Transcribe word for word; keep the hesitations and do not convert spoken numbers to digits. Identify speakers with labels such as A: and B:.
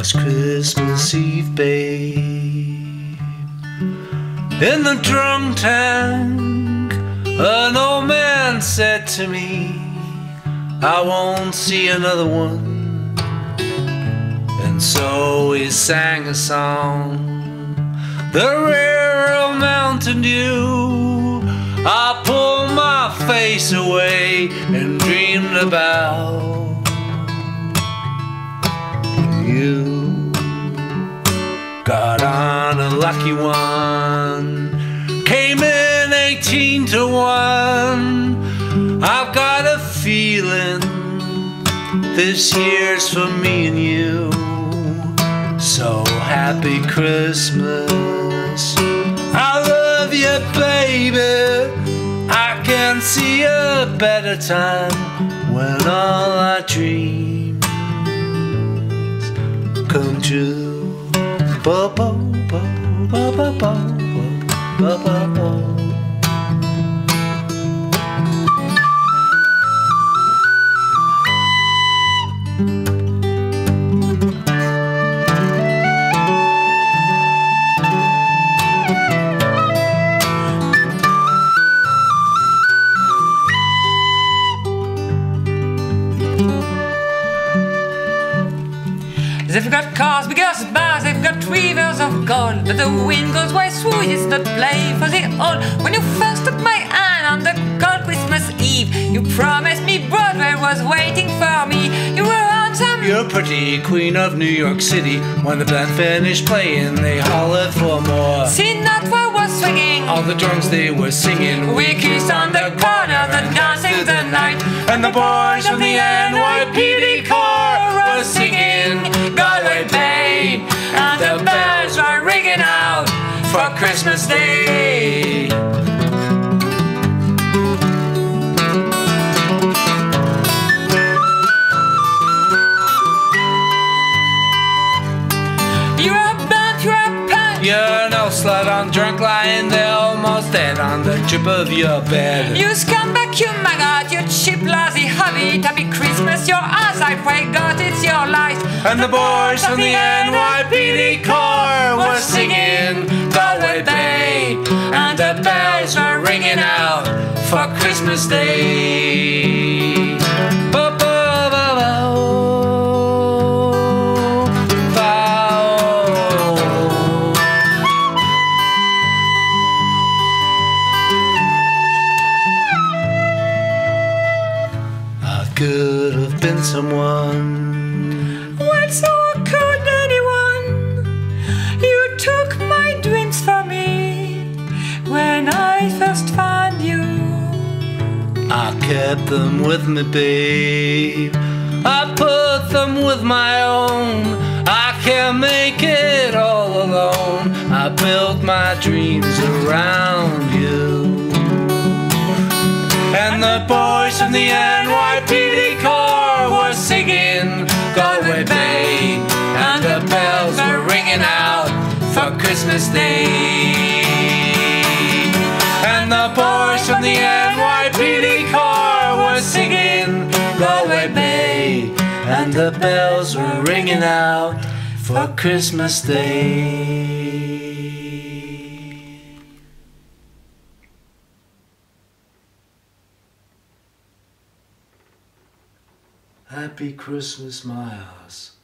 A: 'twas Christmas Eve, babe. In the drunk tank, an old man said to me, I won't see another one. And so he sang a song, the rare old Mountain Dew. I pulled my face away and dreamed about you. Got on a lucky one, came in eighteen to one. I've got a feeling this year's for me and you. So happy Christmas, I love you, baby. I can't see a better time when all our dreams come true. Bo bo bo bo bo bo bo bo bo.
B: They've got cars, big as bars, they've got rivers of gold, but the wind goes where through, it's not play for the old. When you first took my hand on the cold Christmas Eve, you promised me Broadway was waiting for me. You were handsome,
A: you're pretty, queen of New York City. When the band finished playing, they hollered for more.
B: Sinatra was swinging,
A: all the drums they were singing.
B: We kissed on the corner, the dancing the night,
A: and the boys from the N Y P D car were singing Galway Bay,
B: and the bells were ringing out
A: for Christmas Day.
B: You're a band, you're a punk,
A: you're no slut on drunk, lying there almost dead on the tip of your bed.
B: You scumbag, you maggot, you cheap lousy hobby. Happy Christmas, your ass, I pray God it's your life.
A: And the boys from the N Y P D car were singing Galway Bay, and the bells were ringing out for Christmas Day. Bo bo bo bo bo. I could have been someone.
B: Well, so could anyone. You took my dreams from me when I first found you.
A: I kept them with me, babe. I put them with my own. I can't make it all alone. I built my dreams around you. And the boys from the N Y P D car were singing Galway Bay, and the bells were ringing out for Christmas Day. And the boys from the N Y P D car were singing Galway Bay, and the bells were ringing out for Christmas Day. Happy Christmas, my ass.